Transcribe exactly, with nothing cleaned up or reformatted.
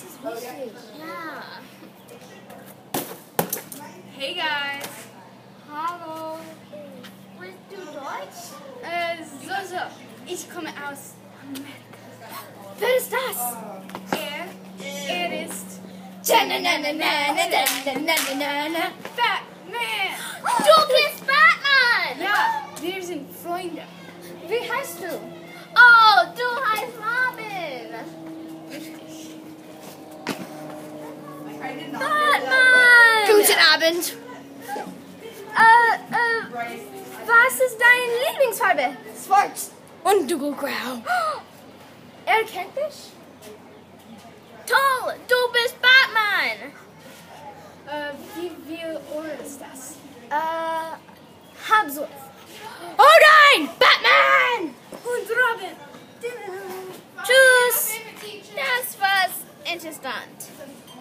ist wichtig. Ja. Hey guys. Hallo. Sprichst du Deutsch? Äh, so, so. Ich komme aus Amerika. Wer ist das? Er, er ist Batman. Du bist Batman! Ja, wir sind Freunde. Wie heißt du? Oh, du heißt Robin! Richtig. Batman! Guten Abend. Äh, äh, was ist deine Lieblingsfarbe? Schwarz und dunkelgrau. Er kennt dich? Toll, du bist Batman! Äh, wie viel Uhr ist das? Äh, halb so. Oh nein! Batman! Und Robin. Tschüss! Das war's interessant.